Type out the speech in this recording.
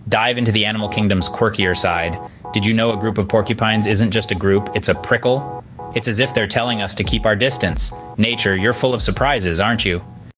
Dive into the animal kingdom's quirkier side. Did you know a group of porcupines isn't just a group, it's a prickle? It's as if they're telling us to keep our distance. Nature, you're full of surprises, aren't you?